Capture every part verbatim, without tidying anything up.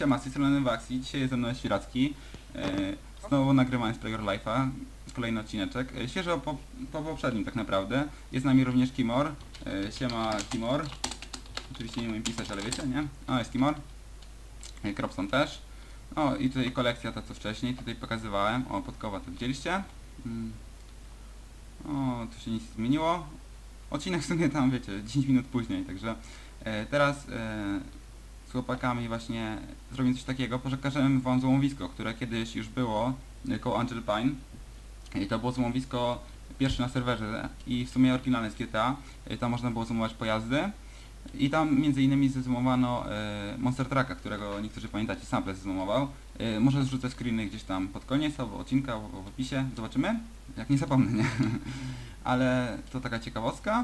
Siema, z tej strony Waxi, dzisiaj jest ze mną Świracki. E, Znowu nagrywamy z Play Your Life'a, kolejny odcineczek. E, Świeżo po, po poprzednim tak naprawdę. Jest z nami również Kimor. E, Siema Kimor. Oczywiście nie umiem pisać, ale wiecie, nie? O, jest Kimor. E, Cropson też. O, i tutaj kolekcja ta co wcześniej, tutaj pokazywałem. O, podkowa to widzieliście? Mm. O, tu się nic nie zmieniło. Odcinek w sumie tam, wiecie, dziesięć minut później, także e, teraz e, z chłopakami właśnie zrobimy coś takiego, pokażemy wam złomowisko, które kiedyś już było e, koło Angel Pine. I to było złomowisko pierwsze na serwerze i w sumie oryginalne z G T A. E, tam można było złomować pojazdy. I tam między innymi zezłomowano e, Monster Trucka, którego niektórzy pamiętacie, Sample zezłomował. E, może zrzucę screeny gdzieś tam pod koniec albo odcinka w, w opisie, zobaczymy. Jak nie zapomnę, nie? Ale to taka ciekawostka.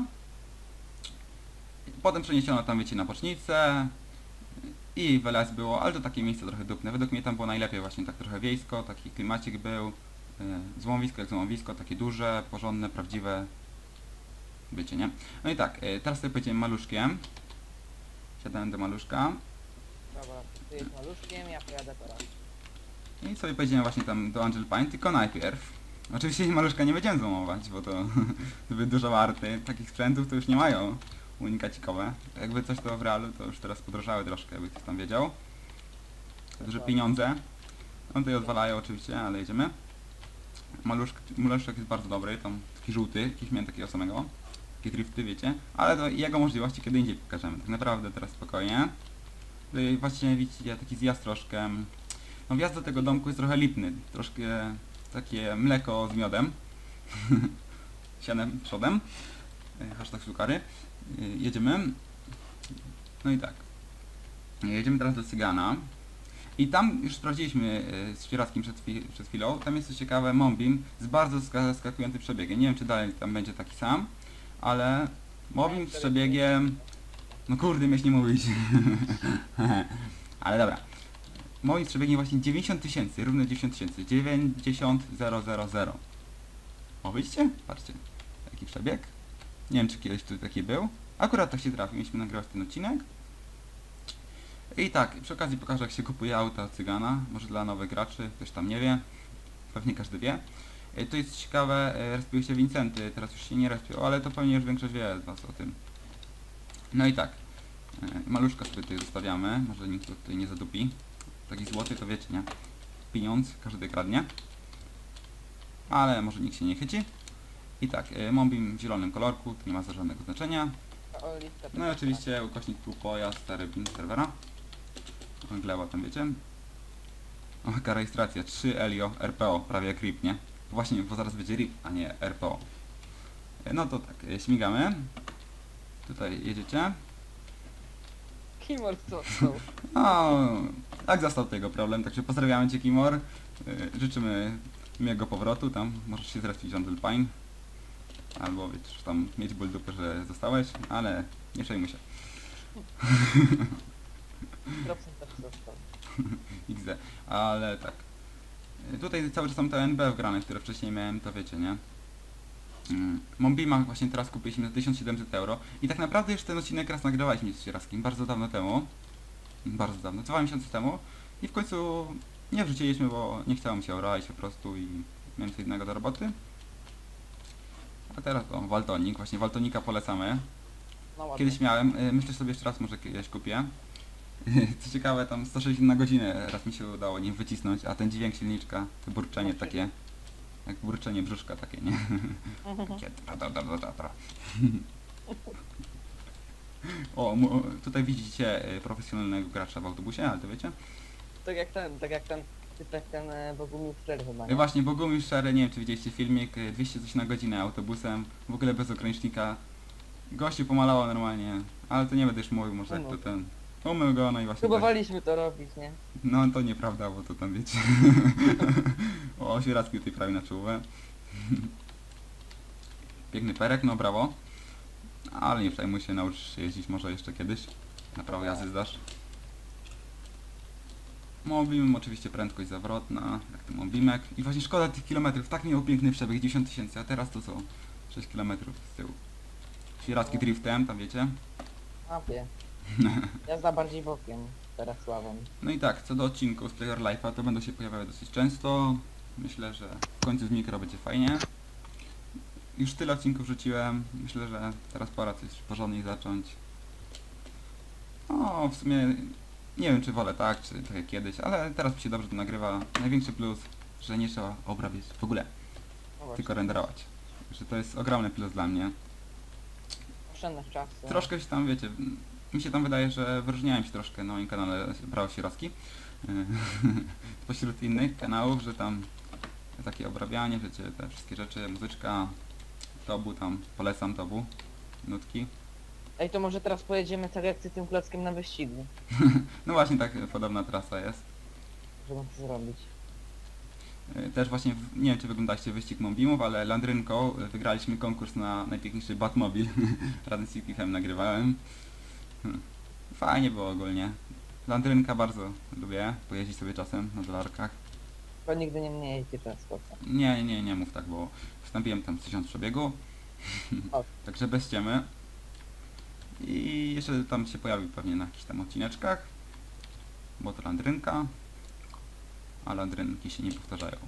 Potem przeniesiono tam, wiecie, na bocznicę i w L S było, ale to takie miejsce trochę dupne. Według mnie tam było najlepiej właśnie tak trochę wiejsko, taki klimacik był. E, złomowisko jak złomowisko, takie duże, porządne, prawdziwe. Wiecie, nie? No i tak, e, teraz sobie pojedziemy maluszkiem. Siadałem do maluszka. Dobra, ty jest maluszkiem, ja pojadę teraz. I sobie pojedziemy właśnie tam do Angel Pine, tylko najpierw. Oczywiście maluszka nie będziemy złomować, bo to zbyt dużo warty. Takich sprzętów to już nie mają unikacikowe. Jakby coś to w realu, to już teraz podrożały troszkę, jakby ktoś tam wiedział. Duże pieniądze. On tutaj odwalają oczywiście, ale jedziemy. Maluszek, maluszek jest bardzo dobry, tam taki żółty, jakiś miałem takiego samego. Takie drifty, wiecie. Ale to jego możliwości kiedy indziej pokażemy. Tak naprawdę teraz spokojnie. Tutaj właśnie widzicie taki zjazd troszkę. No wjazd do tego domku jest trochę lipny. Troszkę takie mleko z miodem. Sianem przodem. Hashtag sukary. Jedziemy. No i tak. Jedziemy teraz do Cygana. I tam już sprawdziliśmy z Świerackim przed, przed chwilą. Tam jest coś ciekawe, Mombim z bardzo zaskakującym przebiegiem. Nie wiem czy dalej tam będzie taki sam, ale Mombim z przebiegiem... No kurde, miałeś nie mówić. Ale dobra. Moim z przebiegiem właśnie dziewięćdziesiąt tysięcy, równo dziewięćdziesiąt tysięcy. dziewięćdziesiąt tysięcy. O, widzicie? Patrzcie. Taki przebieg. Nie wiem czy kiedyś tu taki był. Akurat tak się trafił, mieliśmy nagrywać ten odcinek. I tak, przy okazji pokażę jak się kupuje auta Cygana, może dla nowych graczy, ktoś tam nie wie, pewnie każdy wie. E, to jest ciekawe, e, respiły się Vincenty, teraz już się nie respią, ale to pewnie już większość wie z was o tym. No i tak, e, maluszka sobie tutaj zostawiamy, może nikt tutaj nie zadupi. Taki złoty to wiecie, nie? Pieniądz, każdy kradnie. Ale może nikt się nie chyci. I tak, e, Mombim w zielonym kolorku, to nie ma za żadnego znaczenia. No i oczywiście ukośnik pół pojazd, stary pin serwera. Gleba tam wiecie. O, jaka rejestracja, trzy Elio R P O, prawie jak R I P, nie? Właśnie, bo zaraz będzie R I P, a nie R P O. No to tak, śmigamy. Tutaj jedziecie. Kimor co są? O, tak zastał tego problem, także pozdrawiamy cię Kimor. Życzymy miłego powrotu tam, możesz się zrespić w Angel Pine. Albo wiesz, tam mieć ból dupy, że zostałeś, ale nie przejmuj się. Dropson też został. X D, ale tak. Tutaj cały czas są te N B wgrane, które wcześniej miałem, to wiecie, nie? Mm. Mombima właśnie teraz kupiliśmy za tysiąc siedemset euro i tak naprawdę już ten odcinek raz nagrywaliśmy z Świerackim, bardzo dawno temu. Bardzo dawno, dwa miesiące temu. I w końcu nie wrzuciliśmy, bo nie chciało mi się orać po prostu i miałem coś innego do roboty. A teraz o, Waltonik, właśnie Waltonika polecamy. No ładnie. Kiedyś miałem, myślę sobie jeszcze raz może kiedyś kupię. Co ciekawe, tam sto sześćdziesiąt na godzinę raz mi się udało nim wycisnąć, a ten dźwięk silniczka, to burczenie takie, jak burczenie brzuszka takie, nie? Takie tra, tra, tra, tra, tra. O, mu- tutaj widzicie e, profesjonalnego gracza w autobusie, ale to wiecie? Tak jak ten, tak jak ten, typek ten e, Bogumił Szczery chyba, E, nie? Właśnie, Bogumił Szczery, nie wiem czy widzieliście filmik, e, dwieście coś na godzinę autobusem, w ogóle bez ogranicznika. Gościu pomalował normalnie, ale to nie będę już mówił, może jak to Umył. ten... Umył go, no i właśnie... tak. Próbowaliśmy to robić, nie? No to nieprawda, bo to tam wiecie. O, Świeracki tutaj prawie na czołówę. Piękny perek, no brawo. Ale nie przejmuj się, nauczysz się jeździć może jeszcze kiedyś. Na prawo jazdy zdasz. Mombim, oczywiście prędkość zawrotna, jak ten Mombimek. I właśnie szkoda tych kilometrów, tak miał piękny przebieg, dziewięćdziesiąt tysięcy, a teraz to są sześć kilometrów z tyłu. Świeracki driftem, tam wiecie. A wie. Jazda bardziej bokiem. teraz sławem. No i tak, co do odcinków z Player Life'a, to będą się pojawiały dosyć często. Myślę, że w końcu z mikro będzie fajnie. Już tyle odcinków rzuciłem. Myślę, że teraz pora coś porządniej zacząć. No, w sumie nie wiem, czy wolę tak, czy tak jak kiedyś, ale teraz mi się dobrze to nagrywa. Największy plus, że nie trzeba obrabiać w ogóle, No właśnie. tylko renderować. Że to jest ogromny plus dla mnie. Oszczędność czasu. Troszkę się tam, wiecie, mi się tam wydaje, że wyróżniałem się troszkę na moim kanale Brawo Sierowski. Pośród innych kanałów, że tam takie obrabianie, wiecie, te wszystkie rzeczy, muzyczka, Tobu tam, polecam Tobu, nutki. Ej, to może teraz pojedziemy tak jak ty tym klockiem na wyścigu, No właśnie tak podobna trasa jest. żeby to zrobić. E, Też właśnie, w- nie wiem czy wyglądaliście wyścig Mombimów, ale Landrynką e, wygraliśmy konkurs na najpiękniejszy Batmobil. Razem z Cityfem nagrywałem. Hmm. Fajnie było ogólnie. Landrynka bardzo lubię, pojeździć sobie czasem na dolarkach. To nigdy nie mnie jeździ transportem. Nie, nie, nie mów tak, bo wstąpiłem tam z tysiąc przebiegu. O. Także bez ściemy. I jeszcze tam się pojawił pewnie na jakichś tam odcineczkach. Bo to landrynka. A landrynki się nie powtarzają.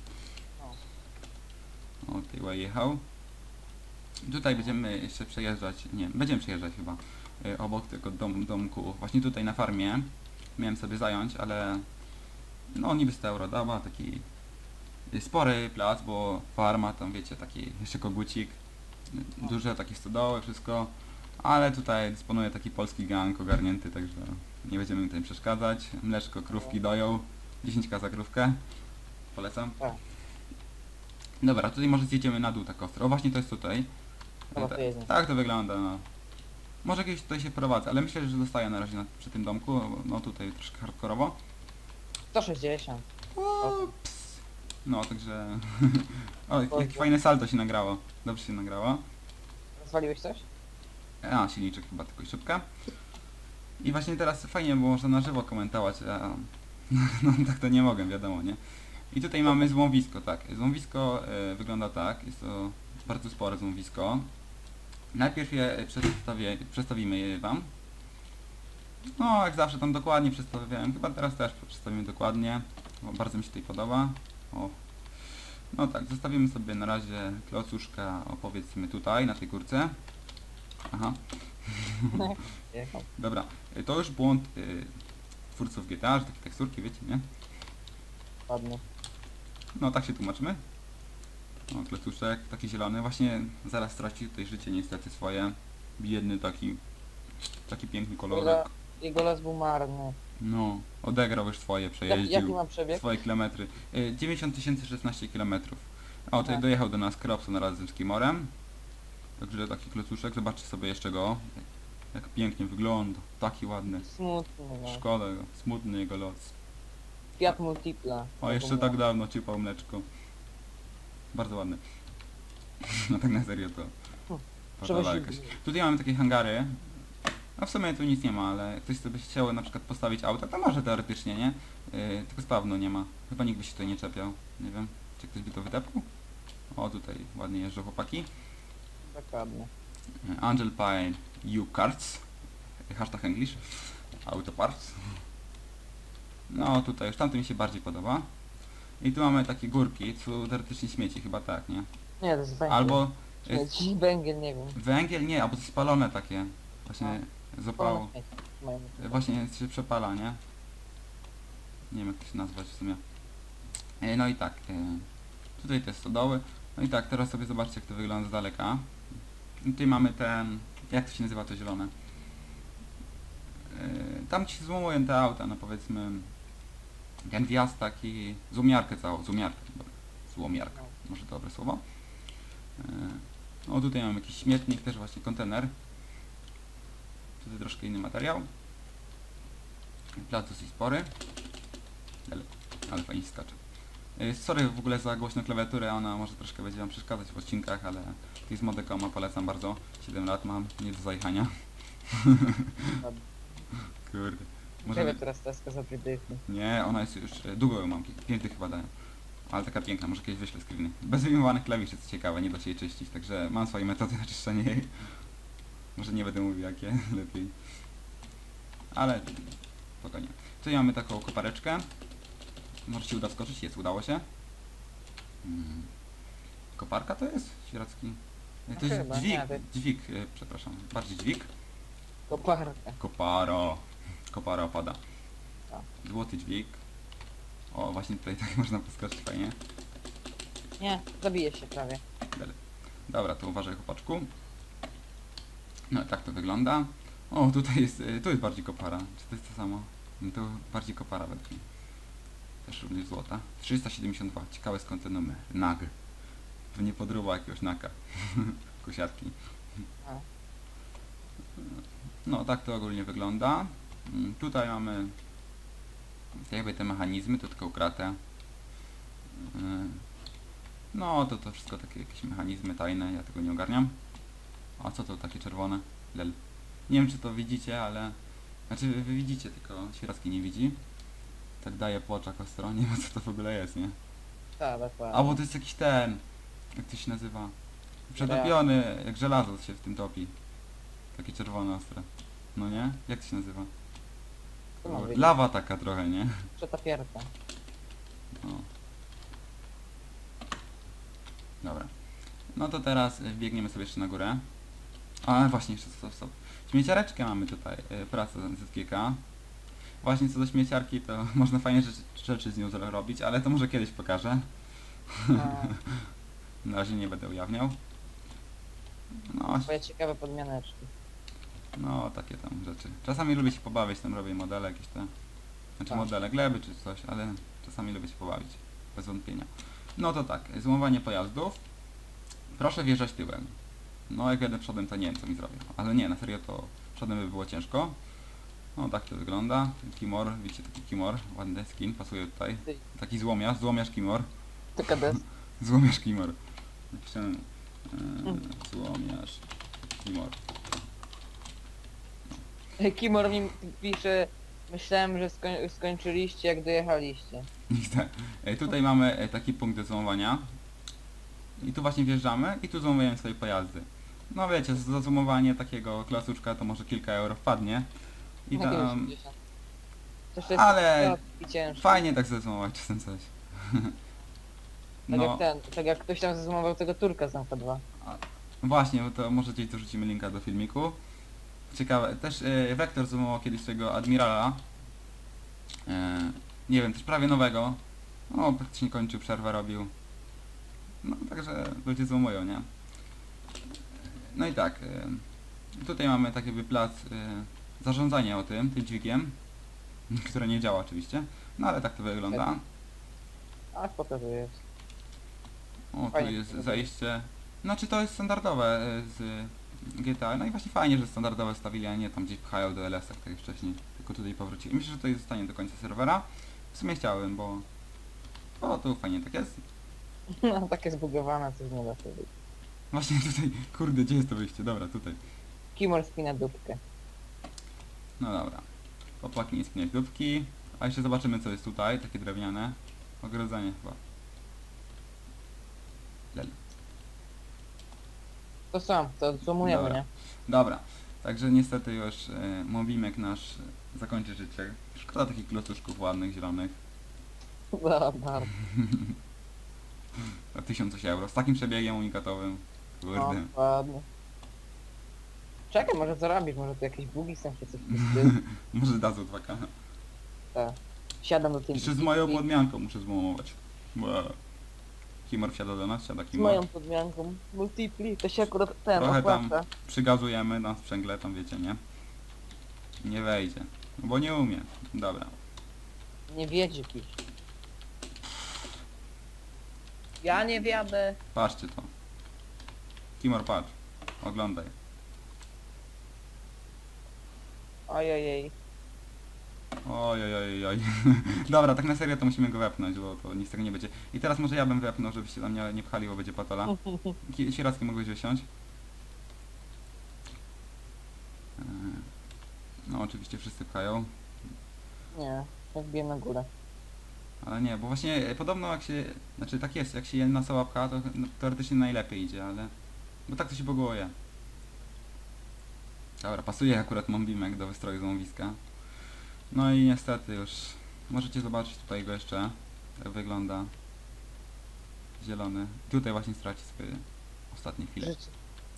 O, tutaj jechał. Tutaj będziemy jeszcze przejeżdżać, nie, będziemy przejeżdżać chyba y, obok tego dom, domku, właśnie tutaj na farmie. Miałem sobie zająć, ale no niby z Eurodawa, taki y, spory plac, bo farma, tam wiecie, taki jeszcze kogucik, y, duże takie stodoły, wszystko. Ale tutaj dysponuje taki polski gang ogarnięty, także nie będziemy tutaj przeszkadzać. Mleczko, krówki doją. dziesięć ka za krówkę. Polecam. Tak. Dobra, tutaj może zjedziemy na dół tak ostro. O, właśnie to jest tutaj. Chyba Ta- to jedziemy. tak to wygląda, no. Może kiedyś tutaj się prowadzę, ale myślę, że zostaję na razie na, przy tym domku. No tutaj troszkę hardkorowo. sto sześćdziesiąt. Ups. No, także... o, jakie Dobrze. fajne salto się nagrało. Dobrze się nagrało. Rozwaliłeś coś? A, silniczek chyba tylko i szybka. I właśnie teraz fajnie było można na żywo komentować, a no tak to nie mogę, wiadomo, nie? I tutaj mamy złomowisko, tak. Złomowisko e, wygląda tak, jest to bardzo spore złomowisko. Najpierw je przedstawię, przedstawimy je wam. No, jak zawsze tam dokładnie przedstawiałem, chyba teraz też przedstawimy dokładnie, bo bardzo mi się tutaj podoba. O. No tak, zostawimy sobie na razie klocuszka, opowiedzmy tutaj, na tej górce. Aha. Jechał. Dobra, y, to już błąd y, twórców G T A, że takie teksturki, wiecie, nie? Ładnie. No tak się tłumaczymy. O, klecuszek, taki zielony, właśnie zaraz straci tutaj życie niestety swoje. Biedny taki, taki piękny kolorek. Jego los był marny. No, odegrał już swoje, Jak, przejeździł jaki ma przebieg? swoje kilometry. Y, dziewięćdziesiąt tysięcy szesnaście kilometrów. A tutaj Tak. dojechał do nas Kropson razem z Kimorem. Także taki klecuszek, zobaczcie sobie jeszcze go. Jak pięknie wygląda, taki ładny. Smutny, no. Szkoda go, smutny jego los. Fiat Multipla. O, jeszcze tak dawno ciupał mleczko. Bardzo ładny. No tak na serio to... Trzeba Patola się... jakaś. Tutaj mamy takie hangary. A w sumie tu nic nie ma, ale ktoś sobie chciał na przykład postawić auto, to może teoretycznie, nie? Yy, tylko spawnu nie ma. Chyba nikt by się tutaj nie czepiał. Nie wiem, czy ktoś by to wydepł? O, tutaj ładnie jeżdżą chłopaki. Dokładnie. Yy, Angel Pie U-Cards. Hashtag English. Auto Parts. No tutaj już tamto mi się bardziej podoba. I tu mamy takie górki, tu teoretycznie śmieci, chyba tak, nie? Nie, to jest węgiel. Albo jest Śmieci, węgiel, nie wiem. węgiel, nie, albo coś spalone takie. Właśnie z opału. Śmieci mają. Właśnie się przepala, nie? Nie wiem jak to się nazwać w sumie. E, No i tak, e, tutaj te stodoły. No i tak, teraz sobie zobaczcie jak to wygląda z daleka. I tutaj mamy ten, jak to się nazywa to zielone? E, Tam ci się złomują te auta, no powiedzmy ten wjazd taki, złomiarkę całą, złomiarkę, dobra, złomiarka, może dobre słowo. E, No tutaj mamy jakiś śmietnik, też właśnie kontener. Tutaj troszkę inny materiał. Plac dosyć spory. Ale, ale fajnie skacze. Yy, Sorry w ogóle za głośną klawiaturę, ona może troszkę będzie wam przeszkadzać w odcinkach, ale to jest Modekoma, polecam bardzo. siedem lat mam, nie do zajechania. Kurde. Może... Może teraz teska za dychy. Nie, ona jest już, e, długo ją mam, pięć dych chyba daję. Ale taka piękna, może kiedyś wyślę screeny. Bez wyjmowanych klawiszy, co ciekawe, nie da się jej czyścić, także mam swoje metody na czyszczenie jej. Może nie będę mówił jakie, lepiej. Ale spokojnie. Tutaj mamy taką kopareczkę. Może się uda skoczyć? Jest, udało się. Hmm. Koparka to jest? Sieradzki? E, To No jest chyba, dźwig, nie, to- dźwig, e, przepraszam, bardziej dźwig. Koparka. Koparo. Kopara opada. Tak. Złoty dźwig. O, właśnie tutaj tak można poskoczyć fajnie. Nie, zabije się prawie. Dele. Dobra, to uważaj chłopaczku. No tak to wygląda. O, tutaj jest, y, tu jest bardziej kopara. Czy to jest to samo? No to bardziej kopara według mnie. Też również złota. trzysta siedemdziesiąt dwa. Ciekawe skąd ten numer. Nag. Pewnie podróba jakiegoś naka. Kosiarki. A. No tak to ogólnie wygląda. Mm, Tutaj mamy jakby te mechanizmy, tu tylko kratę. Yy, No to to wszystko takie jakieś mechanizmy tajne, ja tego nie ogarniam. A co to takie czerwone? Lel. Nie wiem czy to widzicie, ale... Znaczy wy, wy widzicie, tylko Świeracki nie widzi. Tak daje po oczach ostro, nie wiem co to w ogóle jest, nie? Tak, dokładnie. A bo to jest jakiś ten... Jak to się nazywa? Przetopiony, jak żelazo się w tym topi. Takie czerwone ostre. No nie? Jak to się nazywa? Co mam wiedzieć? Lawa taka trochę, nie? Przetapierka. No. Dobra. No to teraz y, biegniemy sobie jeszcze na górę. A właśnie, jeszcze stop, stop. Śmieciareczkę mamy tutaj, y, pracę Z G K. Właśnie co do śmieciarki, to można fajnie rzeczy, rzeczy z nią zrobić, ale to może kiedyś pokażę. A, Na razie nie będę ujawniał. No, twoje ciekawe podmianeczki. no takie tam rzeczy. Czasami lubię się pobawić, tam robię modele jakieś te... Znaczy Tak. modele gleby czy coś, ale czasami lubię się pobawić. Bez wątpienia. No to tak, złomowanie pojazdów. Proszę wjeżdżać tyłem. No jak jadę przodem to nie wiem co mi zrobię. Ale nie, na serio to przodem by było ciężko. No tak to wygląda. Kimor, widzicie taki Kimor, ładny skin, pasuje tutaj. Ty, Taki złomiarz, złomiarz Kimor. taka des. Złomiarz Kimor. Napiszę yy, złomiarz Kimor. Kimor mi pisze, myślałem, że skoń skończyliście jak dojechaliście. Widzę. E, Tutaj mamy e, taki punkt do zoomowania. I tu właśnie wjeżdżamy i tu zoomujemy swoje pojazdy. No wiecie, za zoomowanie takiego klasuczka to może kilka euro wpadnie. I Jakie tam osiemdziesiąt? Coś jest Ale i ciężki. fajnie tak zezoomować czasem coś. Tak No jak ten, tak jak ktoś tam zezoomował tego Turka z M K dwa. właśnie, bo to może gdzieś dorzucimy linka do filmiku. Ciekawe, też e, Vector zoomował kiedyś swojego Admirala. E, nie wiem, też prawie nowego. No praktycznie kończył, przerwę robił. No także ludzie zoomują, nie? No i tak, y, tutaj mamy taki jakby plac y, zarządzania o tym, tym dźwigiem, które nie działa oczywiście, no ale tak to wygląda. A spoko to jest. O, tu Fajnie jest to zajście, znaczy to jest standardowe y, z G T A, no i właśnie fajnie, że standardowe stawili, a nie tam gdzieś pchają do L S a tak jak wcześniej, tylko tutaj powrócili. Myślę, że to zostanie do końca serwera, w sumie chciałem, bo o, tu fajnie tak jest. No takie zbugowane coś nie da sobie. Właśnie tutaj, kurde, gdzie jest to wyjście? Dobra, tutaj. Kimor spina dupkę. No dobra. Chłopaki nie spinać dupki. A jeszcze zobaczymy co jest tutaj, takie drewniane. Ogrodzenie chyba. Lel. To sam, to zoomujemy, Dobra. nie? Dobra. Także niestety już y, Mobimek nasz y, zakończy życie. Szkoda takich klocuszków ładnych, zielonych. Za bardzo. Za tysiąc euro. Z takim przebiegiem unikatowym. No, Kurde. ładnie. Czekaj, może zarobisz, może tu jakieś bugi są czy coś w tym stylu. Może dadzą dwa K. Tak. Siadam do tej Jeszcze z moją podmianką muszę złomować. Bo... Kimor wsiada do nas, siada Z Kimor. moją podmianką. Multipli, to się akurat ten Trochę tam opłaca. przygazujemy na sprzęgle, tam wiecie, nie? Nie wejdzie. Bo nie umie. Dobra. Nie wiedzie pisz. Ja nie wiadę. Patrzcie to. Kimor, patrz. Oglądaj. Ojej. Oj, oj, oj, oj. Dobra, tak na serio to musimy go wepnąć, bo to nic z tego nie będzie. I teraz może ja bym wepnął, żebyście tam nie, nie pchali, bo będzie patola. Ki- Sieracki mogłeś wysiąść. Eee, No oczywiście wszyscy pchają. Nie, jak biję na górę. Ale nie, bo właśnie e, podobno jak się... Znaczy tak jest, jak się jedna osoba pcha, to no, teoretycznie najlepiej idzie, ale... Bo tak to się boguje. Dobra, pasuje akurat Mombimek do wystroju złomowiska. No i niestety już możecie zobaczyć tutaj go jeszcze, jak wygląda. Zielony. Tutaj właśnie straci swoje ostatnie chwile. Życie.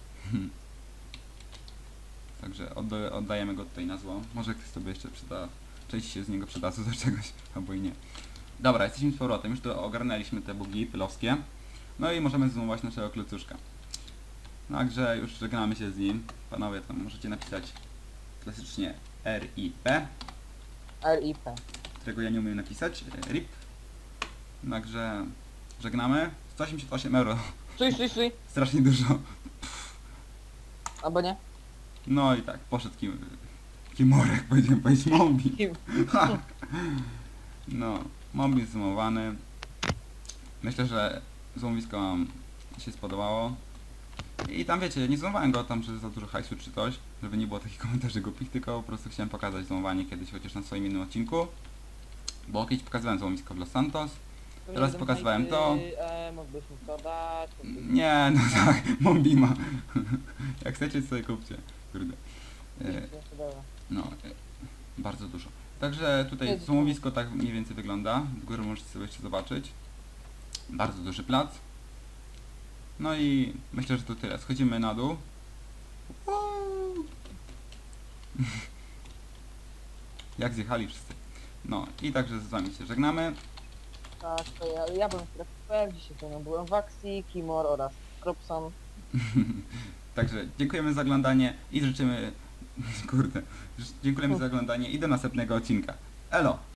Także odda oddajemy go tutaj na zło. Może ktoś sobie jeszcze przyda, część się z niego przydadzą do czegoś, albo i nie. Dobra, jesteśmy z powrotem. Już tu ogarnęliśmy te bugi pylowskie. No i możemy zoomować naszego klocuszka. Także już żegnamy się z nim. Panowie, tam możecie napisać klasycznie R I P, R I P. którego ja nie umiem napisać. R I P. Także żegnamy. sto osiemdziesiąt osiem euro. Stój, stój, stój. Strasznie dużo. Albo nie? No i tak, poszedł kim... Kimorek, powiedziałem powiedzieć Mombi. Kim? No, Mombi zoomowany. Myślę, że zoomowisko wam się spodobało. I tam wiecie, nie zoomowałem go tam, że za dużo hajsu czy coś, żeby nie było takich komentarzy głupich, tylko po prostu chciałem pokazać zoomowanie kiedyś, chociaż na swoim innym odcinku. Bo kiedyś pokazywałem zoomowisko w Los Santos. Teraz pokazywałem to. E, moglibyśmy to dać. moglibyśmy- Nie, no tak, Mombi ma. Jak chcecie, sobie kupcie. Kurde. E, Dobra. No, e, bardzo dużo. Także tutaj Jedzie. zoomowisko tak mniej więcej wygląda. W górę możecie sobie jeszcze zobaczyć. Bardzo duży plac. No i myślę, że to tyle. Schodzimy na dół. Jak zjechali wszyscy. No i także z wami się żegnamy. Tak, to ja, ja byłem F dzisiaj to nie byłem Waxi, Kimor oraz Kropson. Także dziękujemy za oglądanie i życzymy... Kurde. Dziękujemy za oglądanie i do następnego odcinka. Elo!